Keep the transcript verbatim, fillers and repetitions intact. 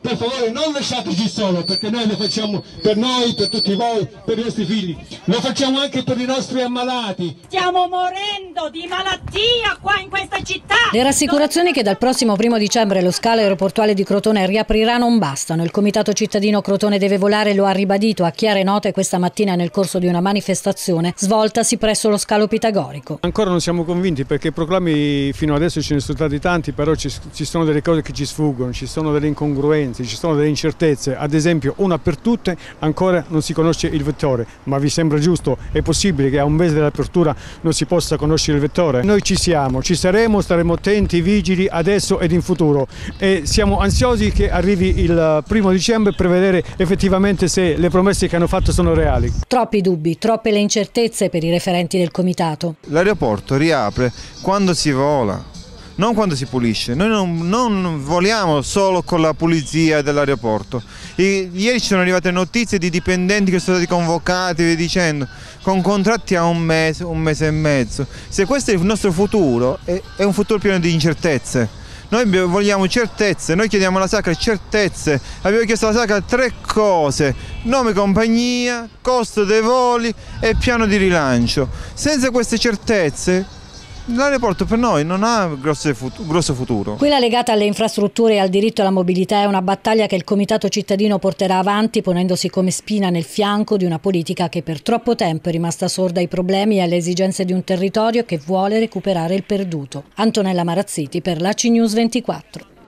per favore non lasciateci solo, perché noi lo facciamo per noi, per tutti voi, per i nostri figli, lo facciamo anche per i nostri ammalati. Stiamo morendo di malattia qua in questa città. Le rassicurazioni che dal prossimo primo dicembre lo scalo aeroportuale di Crotone riaprirà non bastano. Il Comitato Cittadino Crotone Deve Volare lo ha ribadito a chiare note questa mattina nel corso di una manifestazione svoltasi presso lo scalo pitagorico. Ancora non siamo convinti, perché proclami fino adesso ce ne sono stati tanti, però ci, ci sono delle cose che ci sfuggono, ci sono delle incongruenze, ci sono delle incertezze. Ad esempio, una per tutte, ancora non si conosce il vettore, ma vi sembra giusto, è possibile che a un mese dell'apertura non si possa conoscere il vettore? Noi ci siamo, ci saremo, staremo attenti, vigili adesso ed in futuro, e siamo ansiosi che arrivi il primo dicembre per vedere effettivamente se le promesse che hanno fatto sono reali. Troppi dubbi, troppe le incertezze per i referenti del comitato. L'aeroporto riapre quando si vola, non quando si pulisce. Noi non, non voliamo solo con la pulizia dell'aeroporto. Ieri ci sono arrivate notizie di dipendenti che sono stati convocati, vi dicendo, con contratti a un mese, un mese e mezzo. Se questo è il nostro futuro, è, è un futuro pieno di incertezze. Noi vogliamo certezze, noi chiediamo alla Sacra certezze. Abbiamo chiesto alla Sacra tre cose: nome compagnia, costo dei voli e piano di rilancio. Senza queste certezze l'aeroporto per noi non ha grosso futuro. Quella legata alle infrastrutture e al diritto alla mobilità è una battaglia che il Comitato Cittadino porterà avanti, ponendosi come spina nel fianco di una politica che per troppo tempo è rimasta sorda ai problemi e alle esigenze di un territorio che vuole recuperare il perduto. Antonella Marazziti per l'A C I News ventiquattro.